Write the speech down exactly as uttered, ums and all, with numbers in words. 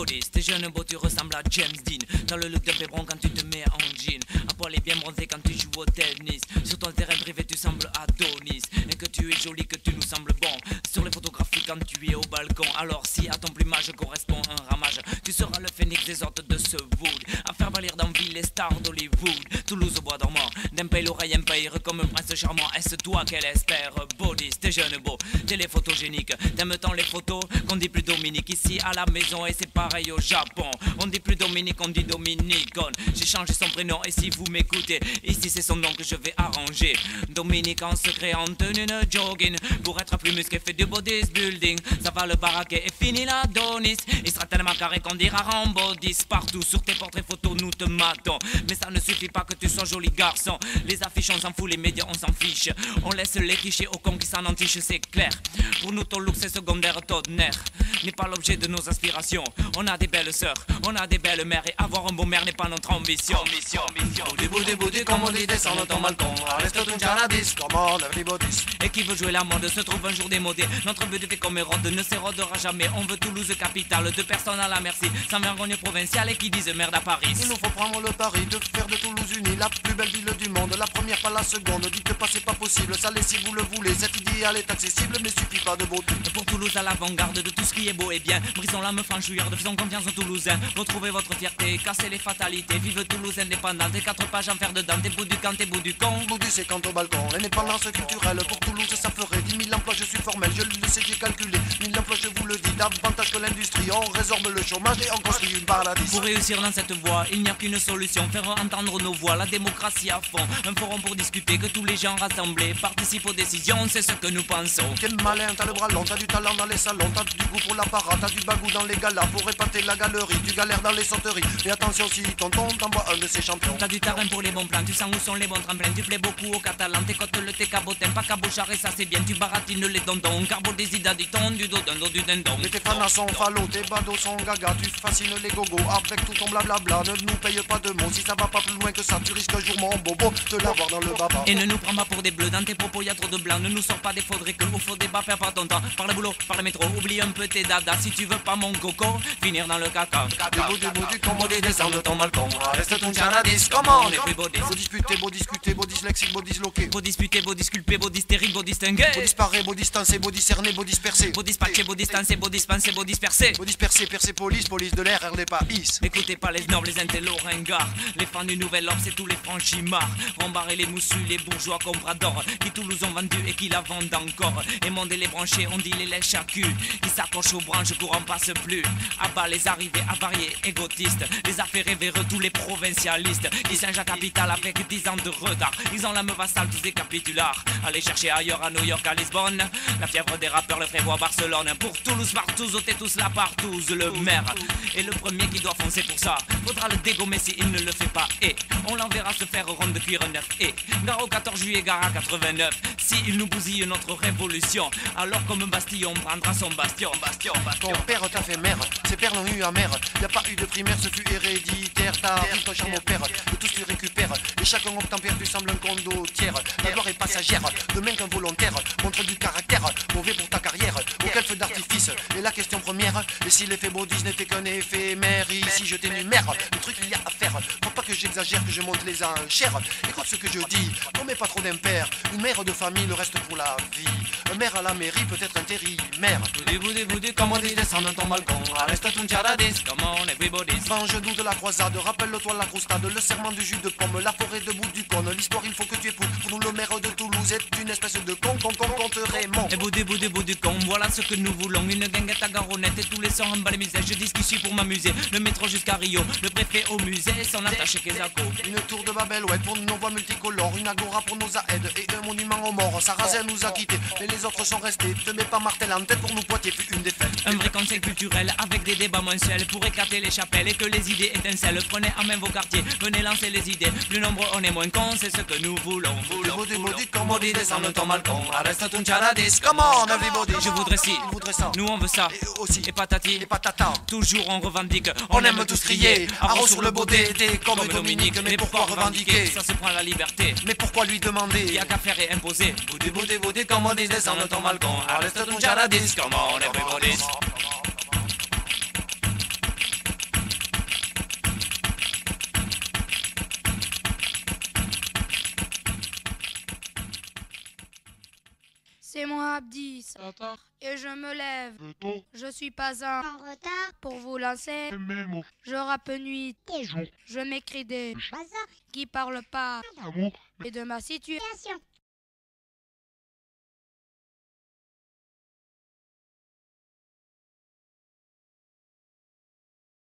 bodies. T'es jeune beau, tu ressembles à James Dean. Dans le look de Pébron quand tu te mets en jean. À poil et bien bronzé quand tu joues au tennis. Sur ton terrain privé tu sembles Adonis. Et que tu es jolie, que tu nous sembles bon. Sur les photographies quand tu es au balcon. Alors si à ton plumage correspond un ramage, tu seras le phénix des hôtes de ce wood. À faire valir d'envie les stars d'Hollywood. Toulouse au bois dormant, d'un pays l'oreille empire. Comme un prince charmant, est-ce toi qu'elle espère? Bodies, t'es jeune beau, t'es les photogéniques. T'aimes tant les photos qu'on dit plus Dominique. Ici à la maison et c'est pareil au Japon. On dit plus Dominique, on dit Dominique. J'ai changé son prénom et si vous m'écoutez, ici c'est son nom que je vais arranger. Dominique en secret en tenue de jogging. Pour être plus musclé fait du bodies building. Ça va le baraquet et fini la Donis. Il sera tellement carré qu'on dira Rambo dix. Partout sur tes portraits photos nous te matons. Mais ça ne suffit pas que tu sois joli garçon. Les affiches on s'en fout, les médias on s'en fiche. On laisse les clichés aux cons qui s'en entichent, c'est clair. Pour nous ton look c'est secondaire, tonnerre n'est pas l'objet de nos aspirations. On a des belles sœurs, on a des belles mères. Et avoir un beau mère n'est pas notre ambition. Ambition, ambition. Boudi boudi boudi comme on dit, descends de ton balcon. Reste ton charadis, come on everybody's. Et qui veut jouer la mode se trouve un jour démodé. Notre but fait comme Hérode ne s'érodera jamais. On veut Toulouse capitale, deux personnes à la merci. Sans vergogne provinciale et qui disent merde à Paris. Il nous faut prendre le pari de faire de Toulouse unie la plus belle ville du monde. La première pas la seconde, dites pas c'est pas possible. Ça l'est si vous le voulez, cet idéal est accessible mais suffit pas de beauté. Pour Toulouse à l'avant-garde de tout ce qui est beau et bien. Brisons l'âme franchouillarde, faisons confiance aux Toulousains. Retrouvez votre fierté, cassez les fatalités. Vive Toulouse indépendante, et quatre pages en fer dedans. T'es bout du camp, t'es bout du con. Bout du séquent au balcon, l'indépendance culturelle. Pour Toulouse ça ferait dix mille emplois, je suis formel, je le sais, j'ai calculé. Mille emplois je vous le dis, davantage que l'industrie. On résorbe le chômage et on construit une paradis. Pour réussir dans cette voie, il n'y a qu'une solution. Faire entendre nos voix, la démocratie à fond. Un forum pour discuter, que tous les gens rassemblés participent aux décisions, c'est ce que nous pensons. Quel malin, t'as le bras long, t'as du talent dans les salons. T'as du goût pour l'apparat, t'as du bagou dans les galas. Pour épater la galerie, tu galères dans les sauteries. Mais attention si tonton t'envoie un de ses champions. T'as du terrain pour les bons plans, tu sens où sont les bons tremplins. Tu plais beaucoup aux Catalans, tes côtes le thé cabotin. Pas cabochard et ça c'est bien, tu baratines les dondons. Carbo des idaditons, du dos d'un dos du dindon. Mais tes fanas sont fallots, tes badauds sont gaga. Tu fascines les gogos avec tout ton blablabla. Ne nous paye pas de mots, si ça va pas plus loin que ça. Tu risques un jour mon bobo de l'avoir dans le baba. Et ne nous prends pas pour des bleus, dans tes propos y'a trop de blanc. Ne nous sors pas des faudrait que au faux débat, perds pas ton temps. Par le boulot, par le métro, oublie un peu tes dadas. Si tu veux pas mon coco, finir dans le caca. Debout, debout, du commode, descends de ton balcon. Reste ton charadis, comment on est plus beau. Beau disputer, beau discuter, beau dyslexique, beau disloqué. Beau disputer, beau disculper, beau dystérique, beau distinguer. Beau disparer, beau distancer, beau discerner, beau disperser. Beau dispatcher, beau distancer, beau dispenser, beau disperser. Beau disperser, percer, police, police de l'air, R des pays. Écoutez pas les snobs, les intellos ringards. Les fans du nouvel ordre, c'est tous les franchimards. Rambard et les moussus, les bourgeois compradors. Qui Toulouse ont vendu et qui la vendent encore. Et monde et les branchés, on dit les lèches à cul. Qui s'accrochent aux branches, courant passe plus. À bas les arrivés avariés, égotistes. Les affairés véreux, tous les provincialistes. Qui Saint-Jean capitale avec dix ans de retard. Ils ont la meuf vassale, tous des capitulards. Allez chercher ailleurs à New York, à Lisbonne. La fièvre des rappeurs le prévoit à Barcelone. Pour Toulouse, partout, ôtez tous la partouze. Le maire est le premier qui doit foncer pour ça. Faudra le dégommer si il ne le fait pas. Et on l'enverra se faire ronde de cuir neuf. Et gare au quatorze juillet, gare à quatre-vingt-neuf. Si il nous bousille notre révolution, alors comme un bastillon prendra son bastion. Bastion, bastion. Ton père t'a fait mère, ses pères l'ont eu amère. Y a pas eu de primaire, ce fut héréditaire. T'as vu ton charme au père, de tous tu récupères. Et chacun obtempère, tu sembles un condottière. La gloire est passagère, de même qu'un volontaire. Montre du caractère, mauvais pour ta carrière. Auquel feu d'artifice est la question première. Et si l'effet Baudis n'était qu'un éphémère, ici je t'énumère le truc qu'il y a à faire. Faut pas que j'exagère, que je monte les enchères. Écoute ce que je dis, on met pas trop d'impair. Une mère de famille, le reste pour la vie. Un maire à la mairie, peut-être intérimaire. Boudi boudi boudi, comme on dit, descends de ton balcon. Reste ton charadis, come on everybody. Venge doux de la croisade, rappelle-toi la croustade. Le serment du jus de pomme, la forêt debout du cône. L'histoire, il faut que tu épouses. Pour nous, le maire de Toulouse est une espèce de con, con, con, con, Raymond. Et boudi boudi boudi con, voilà ce que nous voulons. Une guinguette à garonnette et tous les sons en bas les misères. Je dis qu'ici pour m'amuser, le métro jusqu'à Rio. Le préfet au musée, son attaché Kézako. Une tour de Babel, ouais, pour nos voix multicolores. Une agora pour nos aides et un monument aux morts. Sarrazin nous a quittés, mais les autres sont restés. Te mets pas martel en tête, pour nous Poitiers fut une défaite. Un vrai conseil culturel avec des débats mensuels pour éclater les chapelles et que les idées étincellent. Prenez en main vos quartiers, venez lancer les idées. Plus nombreux on est moins cons, c'est ce que nous voulons. Boudi boudi, comme on dit, descends de ton balcon. Reste ton charadis, come on everybody. Je voudrais si, il voudrait ça. Nous on veut ça, et aussi, et patati, et patata. Toujours on revendique, on, on aime, aime tous crier. Arros sur le baudet, comme, comme Dominique. Mais, mais pourquoi revendiquer? Ça se prend la liberté. Mais pourquoi lui demander? Il y a qu'à faire et imposer. Boudi boudi boudi, comme on dit, descends de ton balcon. Reste ton charadis, come on everybody. frappe dix Tata, et je me lève. veto, Je suis pas un En retard, pour vous lancer. mémo, Je rappe nuit, bonjour, je m'écris des bazar, qui parlent pas amour, et de ma situation. création.